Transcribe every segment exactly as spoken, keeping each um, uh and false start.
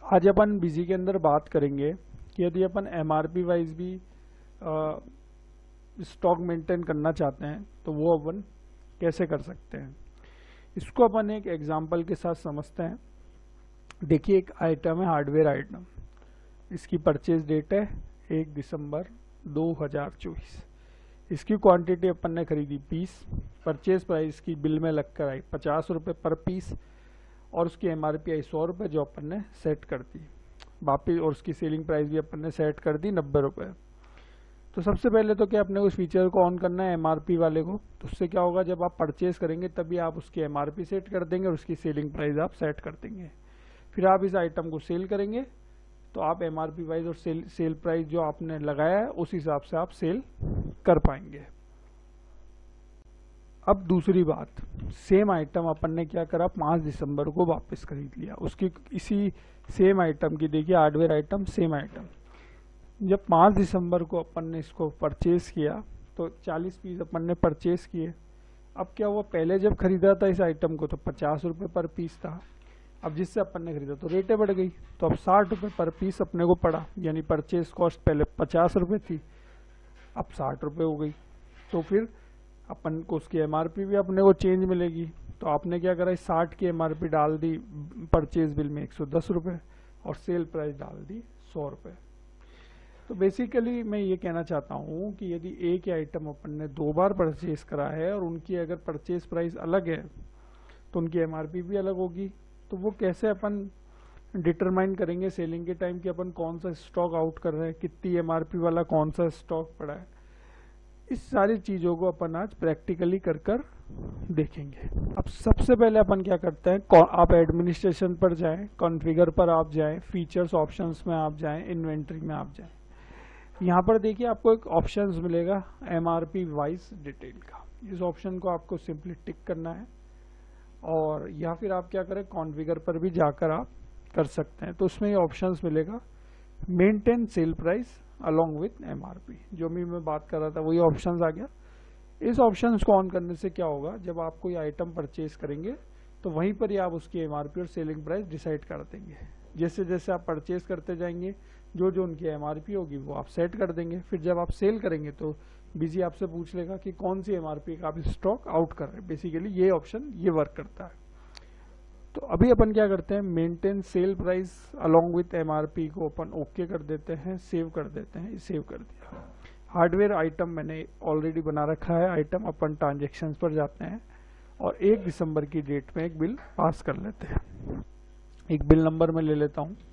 आज अपन बिजी के अंदर बात करेंगे कि यदि अपन एमआरपी वाइज भी स्टॉक मेंटेन करना चाहते हैं तो वो अपन कैसे कर सकते हैं। इसको अपन एक एग्जांपल के साथ समझते हैं। देखिए, एक आइटम है हार्डवेयर आइटम, इसकी परचेज डेट है एक दिसंबर दो हज़ार चौबीस। इसकी क्वांटिटी अपन ने खरीदी बीस, परचेज प्राइस की बिल में लगकर आई पचास रुपये पर पीस और उसकी एमआरपी आई सौ रुपये जो अपन ने सेट कर दी वापिस, और उसकी सेलिंग प्राइस भी अपन ने सेट कर दी नब्बे रुपये। तो सबसे पहले तो क्या अपने उस फीचर को ऑन करना है एमआरपी वाले को। तो उससे क्या होगा, जब आप परचेज करेंगे तभी आप उसकी एमआरपी सेट कर देंगे और उसकी सेलिंग प्राइस आप सेट कर देंगे। फिर आप इस आइटम को सेल करेंगे तो आप एमआरपी वाइज और सेल सेल प्राइस जो आपने लगाया है उस हिसाब से आप सेल कर पाएंगे। अब दूसरी बात, सेम आइटम अपन ने क्या करा, पाँच दिसंबर को वापस खरीद लिया। उसकी इसी सेम आइटम की, देखिए हार्डवेयर आइटम सेम आइटम, जब पाँच दिसंबर को अपन ने इसको परचेज किया तो चालीस पीस अपन ने परचेज किए। अब क्या हुआ, पहले जब खरीदा था इस आइटम को तो पचास रुपये पर पीस था, अब जिससे अपन ने खरीदा तो रेटें बढ़ गई तो अब साठ रुपये पर पीस अपने को पड़ा, यानी परचेज कॉस्ट पहले पचास रुपये थी अब साठ रुपये हो गई। तो फिर अपन को उसकी एमआरपी भी अपने को चेंज मिलेगी। तो आपने क्या करा, साठ की एमआरपी डाल दी परचेज बिल में एक सौ दस रुपये और सेल प्राइस डाल दी सौ रुपये। तो बेसिकली मैं ये कहना चाहता हूँ कि यदि एक ही आइटम अपन ने दो बार परचेज करा है और उनकी अगर परचेज प्राइस अलग है तो उनकी एमआरपी भी अलग होगी। तो वो कैसे अपन डिटरमाइन करेंगे सेलिंग के टाइम कि अपन कौन सा स्टॉक आउट कर रहे हैं, कितनी एमआरपी वाला कौन सा स्टॉक पड़ा है, इस सारी चीज़ों को अपन आज प्रैक्टिकली कर कर देखेंगे। अब सबसे पहले अपन क्या करते हैं, आप एडमिनिस्ट्रेशन पर जाएं, कॉन्फ़िगर पर आप जाएं, फीचर्स ऑप्शंस में आप जाएं, इन्वेंट्री में आप जाएं। यहाँ पर देखिए आपको एक ऑप्शंस मिलेगा एमआरपी वाइज डिटेल का। इस ऑप्शन को आपको सिंपली टिक करना है और या फिर आप क्या करें, कॉन्फ़िगर पर भी जाकर आप कर सकते हैं। तो उसमें ये ऑप्शंस मिलेगा maintain sale price along with MRP, जो भी मैं बात कर रहा था वही ऑप्शंस आ गया। इस ऑप्शंस को ऑन करने से क्या होगा, जब आप कोई आइटम परचेज करेंगे तो वहीं पर ही आप उसकी एमआरपी और सेलिंग प्राइस डिसाइड कर देंगे। जैसे जैसे आप परचेज करते जाएंगे जो जो उनकी एमआरपी होगी वो आप सेट कर देंगे। फिर जब आप सेल करेंगे तो बिजी आपसे पूछ लेगा कि कौन सी एमआरपी का आप स्टॉक आउट कर रहे हैं। बेसिकली ये ऑप्शन ये वर्क करता है। तो अभी अपन क्या करते हैं, maintain sale price along with MRP को अपन ओके कर देते हैं, सेव कर देते हैं। सेव कर दिया। हार्डवेयर आइटम मैंने ऑलरेडी बना रखा है आइटम। अपन ट्रांजेक्शन्स पर जाते हैं और एक दिसंबर की डेट में एक बिल पास कर लेते हैं। एक बिल नंबर में ले लेता हूं।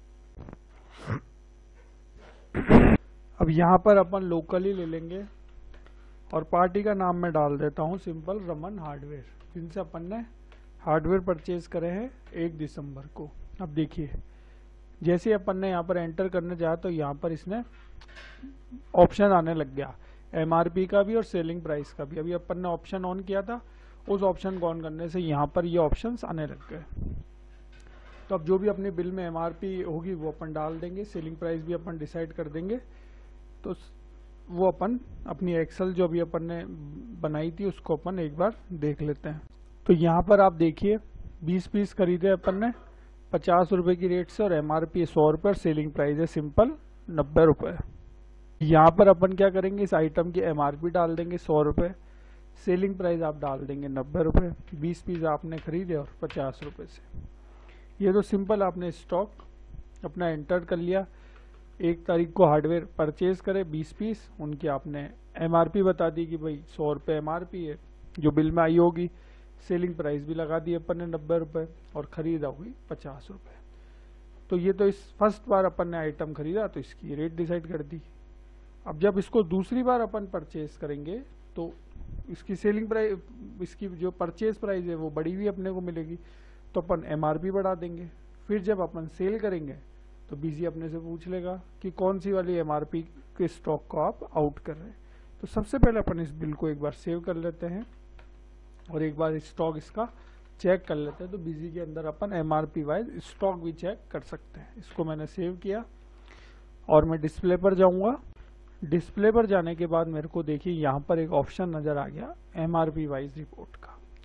अब यहाँ पर अपन लोकली ले लेंगे और पार्टी का नाम मैं डाल देता हूँ सिंपल रमन हार्डवेयर, जिनसे अपन ने हार्डवेयर परचेज करे हैं एक दिसंबर को। अब देखिए, जैसे ही अपन ने यहाँ पर एंटर करने जाया तो यहाँ पर इसने ऑप्शन आने लग गया एमआरपी का भी और सेलिंग प्राइस का भी। अभी अपन ने ऑप्शन ऑन किया था, उस ऑप्शन को ऑन करने से यहाँ पर ये ऑप्शंस आने लग गए। तो अब जो भी अपने बिल में एमआरपी होगी वो अपन डाल देंगे, सेलिंग प्राइस भी अपन डिसाइड कर देंगे। तो वो अपन अपनी एक्सेल जो भी अपन ने बनाई थी उसको अपन एक बार देख लेते हैं। तो यहाँ पर आप देखिए बीस पीस खरीदे अपन ने पचास रुपए की रेट से और एमआरपी सौ रुपये और सेलिंग प्राइस है सिंपल नब्बे रुपये। यहाँ पर अपन क्या करेंगे, इस आइटम की एमआरपी डाल देंगे सौ रुपये, सेलिंग प्राइस आप डाल देंगे नब्बे रुपये। बीस पीस आपने खरीदे और पचास रुपये से। ये तो सिंपल आपने स्टॉक अपना एंटर कर लिया। एक तारीख को हार्डवेयर परचेज करे बीस पीस, उनकी आपने एमआरपी बता दी कि भाई सौ रुपये एमआरपी है जो बिल में आई होगी, सेलिंग प्राइस भी लगा दी अपन ने नब्बे रुपये और खरीदा हुई पचास रुपये। तो ये तो इस फर्स्ट बार अपन ने आइटम खरीदा तो इसकी रेट डिसाइड कर दी। अब जब इसको दूसरी बार अपन परचेज करेंगे तो इसकी सेलिंग प्राइस, इसकी जो परचेज प्राइस है वो बढ़ी हुई अपने को मिलेगी, तो अपन एमआरपी बढ़ा देंगे। फिर जब अपन सेल करेंगे तो बीजी अपने से पूछ लेगा कि कौन सी वाली एमआरपी के स्टॉक को आप आउट कर रहे हैं। तो सबसे पहले अपन इस बिल को एक बार सेव कर लेते हैं और एक बार स्टॉक इसका चेक कर लेते हैं। तो बिजी के अंदर अपन एमआरपी वाइज स्टॉक भी चेक कर सकते हैं। इसको मैंने सेव किया और मैं डिस्प्ले पर जाऊंगा। डिस्प्ले पर जाने के बाद मेरे को देखिए यहाँ पर एक ऑप्शन नजर आ गया एमआरपी वाइज रिपोर्ट का।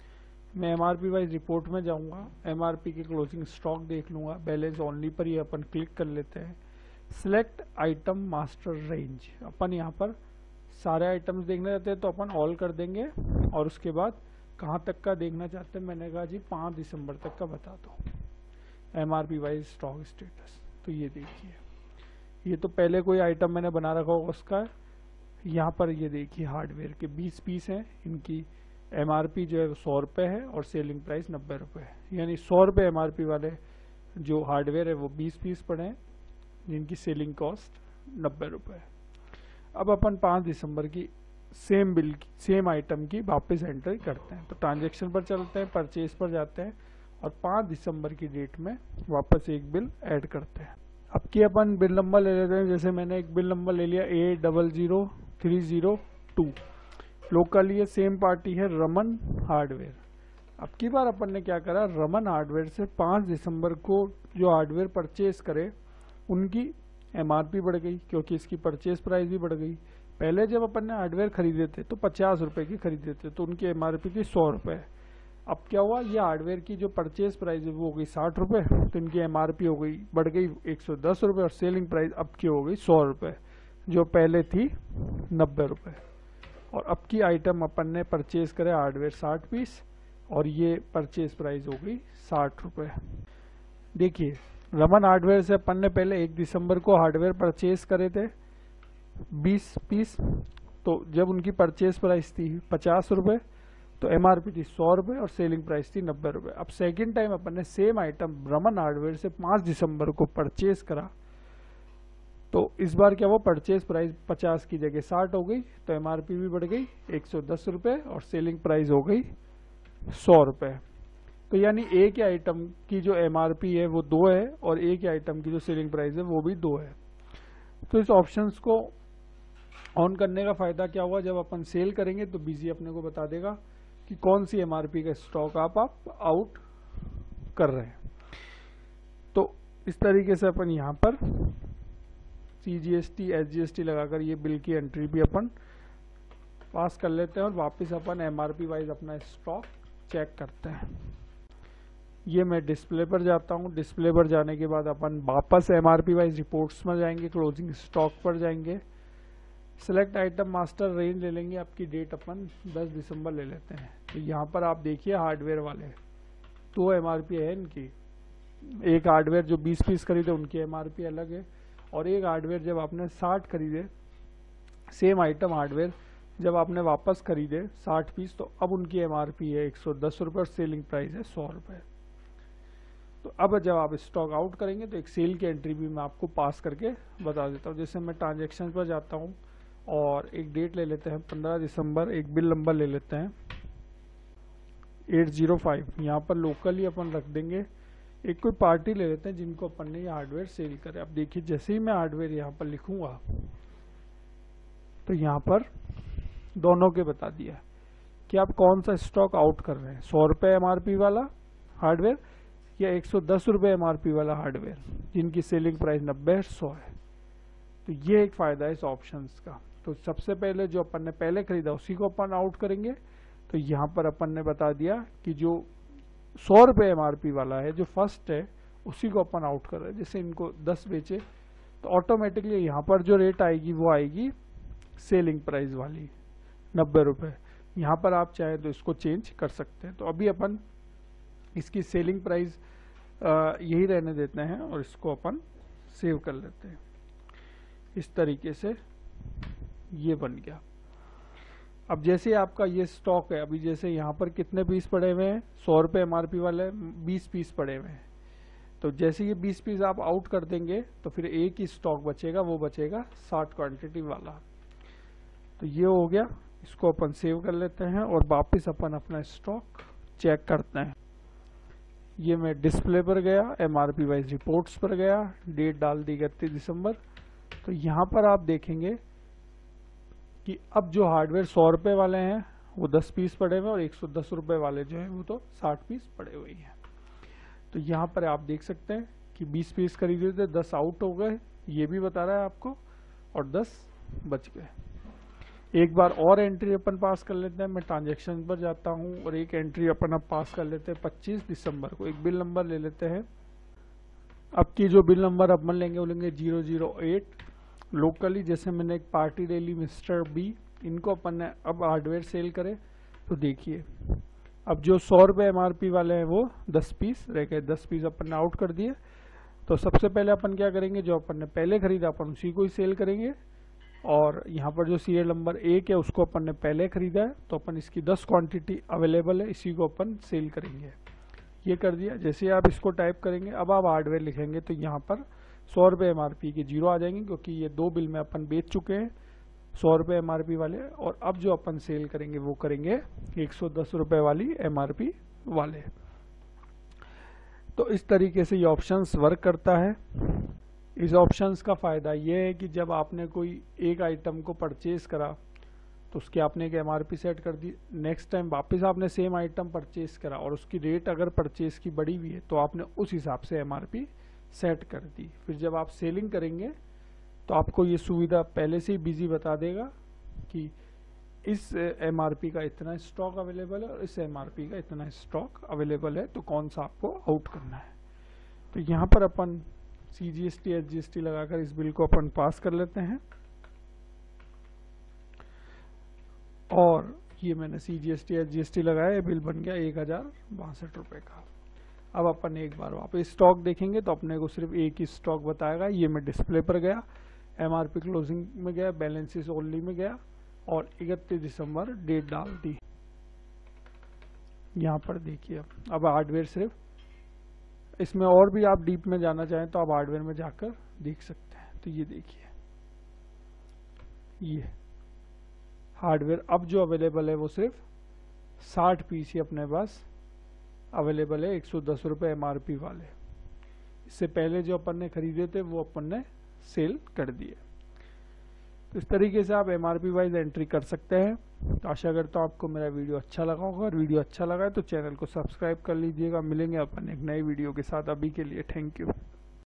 मैं एमआरपी वाइज रिपोर्ट में जाऊंगा, एमआरपी के क्लोजिंग स्टॉक देख लूंगा, बैलेंस ओनली पर ही अपन क्लिक कर लेते हैं। सिलेक्ट आइटम मास्टर रेंज, अपन यहाँ पर सारे आइटम्स देखने रहते हैं तो अपन ऑल कर देंगे, और उसके बाद कहाँ तक का देखना चाहते हैं, मैंने कहा जी पाँच दिसंबर तक का बता दो एमआरपी वाइज स्टॉक स्टेटस। तो ये देखिए, ये तो पहले कोई आइटम मैंने बना रखा होगा उसका। यहाँ पर ये देखिए हार्डवेयर के बीस पीस हैं, इनकी एमआरपी जो है सौ रुपये है और सेलिंग प्राइस नब्बे रुपये है, यानी सौ रुपये एमआरपी वाले जो हार्डवेयर है वो बीस पीस पड़े हैं जिनकी सेलिंग कॉस्ट नब्बे रुपये है। अब अपन पाँच दिसंबर की सेम बिल की सेम आइटम की वापस एंट्री करते हैं। तो ट्रांजैक्शन पर चलते हैं, परचेज पर जाते हैं और पाँच दिसंबर की डेट में वापस एक बिल ऐड करते हैं। अब की अपन बिल नंबर ले लेते हैं, जैसे मैंने एक बिल नंबर ले लिया A double zero three zero two, local ये सेम पार्टी है रमन हार्डवेयर। अब की बार अपन ने क्या करा, रमन हार्डवेयर से पाँच दिसंबर को जो हार्डवेयर परचेज करे उनकी एमआरपी बढ़ गई, क्योंकि इसकी परचेज प्राइस भी बढ़ गई। पहले जब अपन ने हार्डवेयर खरीदे थे तो पचास रुपए की खरीदे थे, तो उनकी एमआरपी थी सौ रुपए। अब क्या हुआ, ये हार्डवेयर की जो परचेज प्राइस है वो हो गई साठ रुपए, तो इनकी एमआरपी हो गई बढ़ गई एक सौ दस रुपए, और सेलिंग प्राइस अब की हो गई सौ रुपए जो पहले थी नब्बे रुपए। और अब की आइटम अपन ने परचेज करे हार्डवेयर साठ पीस, और ये परचेज प्राइस हो गई साठ रुपए। देखिए रमन हार्डवेयर से अपन ने पहले एक दिसंबर को हार्डवेयर परचेज करे थे बीस पीस, तो जब उनकी परचेज प्राइस थी पचास रुपए तो एमआरपी थी सौ रुपए और सेलिंग प्राइस थी नब्बे रुपए। अब सेकंड टाइम अपन ने सेम आइटम रमन हार्डवेयर से पाँच दिसंबर को परचेज करा, तो इस बार क्या हुआ, परचेज प्राइस पचास की जगह साठ हो गई, तो एमआरपी भी बढ़ गई एक सौ दस रुपए और सेलिंग प्राइस हो गई सौ रुपए। तो यानी एक ही आइटम की जो एमआरपी है वो दो है और एक ही आइटम की जो सेलिंग प्राइस है वो भी दो है। तो इस ऑप्शंस को ऑन करने का फायदा क्या हुआ, जब अपन सेल करेंगे तो बीजी अपने को बता देगा कि कौन सी एमआरपी का स्टॉक आप, आप आउट कर रहे हैं। तो इस तरीके से अपन यहाँ पर सीजीएसटी एसजीएसटी लगाकर ये बिल की एंट्री भी अपन पास कर लेते हैं और वापस अपन एमआरपी वाइज अपना स्टॉक चेक करते हैं। ये मैं डिस्प्ले पर जाता हूँ, डिस्प्ले पर जाने के बाद अपन वापस एमआरपी वाइज रिपोर्ट्स में जाएंगे, क्लोजिंग स्टॉक पर जाएंगे, सिलेक्ट आइटम मास्टर रेंज ले लेंगे, आपकी डेट अपन दस दिसंबर ले लेते हैं। तो यहाँ पर आप देखिए हार्डवेयर वाले दो एमआरपी है इनकी, एक हार्डवेयर जो बीस पीस खरीदे उनकी एमआरपी अलग है, और एक हार्डवेयर जब आपने साठ खरीदे सेम आइटम हार्डवेयर जब आपने वापस खरीदे साठ पीस, तो अब उनकी एमआरपी है एक सौ दस रुपये और सेलिंग प्राइस है सौ रुपये। तो अब जब आप स्टॉक आउट करेंगे तो एक सेल की एंट्री भी मैं आपको पास करके बता देता हूँ। जैसे मैं ट्रांजैक्शन पर जाता हूँ और एक डेट ले लेते हैं पंद्रह दिसंबर, एक बिल नंबर ले लेते हैं एट जीरो फाइव, यहाँ पर लोकल ही अपन रख देंगे। एक कोई पार्टी ले लेते हैं जिनको अपन ने ये हार्डवेयर सेल करे। अब देखिए जैसे ही मैं हार्डवेयर यहाँ पर लिखूंगा तो यहाँ पर दोनों के बता दिया कि आप कौन सा स्टॉक आउट कर रहे हैं, सौ रुपये एमआरपी वाला हार्डवेयर या एक सौ दस रुपये एमआरपी वाला हार्डवेयर जिनकी सेलिंग प्राइस नब्बे सौ है। तो ये एक फायदा है इस ऑप्शंस का। तो सबसे पहले जो अपन ने पहले खरीदा उसी को अपन आउट करेंगे। तो यहाँ पर अपन ने बता दिया कि जो सौ रुपये एमआरपी वाला है जो फर्स्ट है उसी को अपन आउट कर रहे हैं। जैसे इनको दस बेचे तो ऑटोमेटिकली यहाँ पर जो रेट आएगी वो आएगी सेलिंग प्राइस वाली नब्बे रुपये। यहाँ पर आप चाहे तो इसको चेंज कर सकते हैं। तो अभी अपन इसकी सेलिंग प्राइस यही रहने देते हैं और इसको अपन सेव कर लेते हैं। इस तरीके से ये बन गया। अब जैसे आपका ये स्टॉक है, अभी जैसे यहाँ पर कितने पीस पड़े हुए हैं, सौ रुपये एमआरपी वाले बीस पीस पड़े हुए हैं। तो जैसे ये बीस पीस आप आउट कर देंगे तो फिर एक ही स्टॉक बचेगा, वो बचेगा साठ क्वांटिटी वाला। तो ये हो गया, इसको अपन सेव कर लेते हैं और वापस अपन अपना स्टॉक चेक करते हैं। ये मैं डिस्प्ले पर गया, एमआरपी वाइज रिपोर्ट्स पर गया, डेट डाल दी इकतीस दिसंबर। तो यहाँ पर आप देखेंगे कि अब जो हार्डवेयर सौ रुपये वाले हैं वो दस पीस पड़े हुए और एक सौ दस रुपये वाले जो हैं वो तो साठ पीस पड़े हुए हैं। तो यहाँ पर आप देख सकते हैं कि बीस पीस खरीदे थे, दस आउट हो गए, ये भी बता रहा है आपको, और दस बच गए। एक बार और एंट्री अपन पास कर लेते हैं। मैं ट्रांजेक्शन पर जाता हूं और एक एंट्री अपन अब पास कर लेते हैं पच्चीस दिसंबर को। एक बिल नंबर ले लेते हैं। अब की जो बिल नंबर अपन लेंगे वो लेंगे जीरो जीरो एट। लोकली जैसे मैंने एक पार्टी डेली मिस्टर बी, इनको अपन ने अब हार्डवेयर सेल करे तो देखिए अब जो सौ रुपये एम आर पी वाले हैं वो दस पीस रह गए। दस पीस अपन ने आउट कर दिए। तो सबसे पहले अपन क्या करेंगे, जो अपन ने पहले खरीदा अपन उसी को ही सेल करेंगे। और यहाँ पर जो सीरियल नंबर एक है उसको अपन ने पहले खरीदा है तो अपन इसकी दस क्वांटिटी अवेलेबल है, इसी को अपन सेल करेंगे। ये कर दिया। जैसे आप इसको टाइप करेंगे अब आप हार्डवेयर लिखेंगे तो यहाँ पर सौ रुपये एम आर पी के जीरो आ जाएंगे, क्योंकि ये दो बिल में अपन बेच चुके हैं सौ रुपये एम आर पी वाले। और अब जो अपन सेल करेंगे वो करेंगे एक सौ दस रुपये वाली एम आर पी वाले। तो इस तरीके से ये ऑप्शंस वर्क करता है। इस ऑप्शंस का फायदा ये है कि जब आपने कोई एक आइटम को परचेज करा तो उसकी आपने एक एम आर पी सेट कर दी। नेक्स्ट टाइम वापस आपने सेम आइटम परचेज करा और उसकी रेट अगर परचेज की बढ़ी हुई है तो आपने उस हिसाब से एम आर पी सेट कर दी। फिर जब आप सेलिंग करेंगे तो आपको ये सुविधा पहले से ही बिजी बता देगा कि इस एम आर पी का इतना स्टॉक अवेलेबल है और इस एम आर पी का इतना स्टॉक अवेलेबल है, तो कौन सा आपको आउट करना है। तो यहाँ पर अपन C G S T S G S T लगाकर इस बिल को अपन पास कर लेते हैं। और ये मैंने C G S T S G S T लगाया, ये बिल बन गया एक हजार बासठ रुपये का। अब अपन एक बार वापस स्टॉक देखेंगे तो अपने को सिर्फ एक ही स्टॉक बताएगा। ये मैं डिस्प्ले पर गया, एम आर पी क्लोजिंग में गया, बैलेंसेस ओनली में गया और इकतीस दिसंबर डेट डाल दी। यहाँ पर देखिए अब हार्डवेयर सिर्फ, इसमें और भी आप डीप में जाना चाहें तो आप हार्डवेयर में जाकर देख सकते हैं। तो ये देखिए ये हार्डवेयर अब जो अवेलेबल है वो सिर्फ साठ पीस ही अपने पास अवेलेबल है, एक सौ दस रुपये एम आर पी वाले। इससे पहले जो अपन ने खरीदे थे वो अपन ने सेल कर दिए। तो इस तरीके से आप M R P wise entry कर सकते हैं। तो आशा करता हूँ आपको मेरा वीडियो अच्छा लगा होगा। और वीडियो अच्छा लगा है तो चैनल को सब्सक्राइब कर लीजिएगा। मिलेंगे अपन एक नई वीडियो के साथ। अभी के लिए थैंक यू।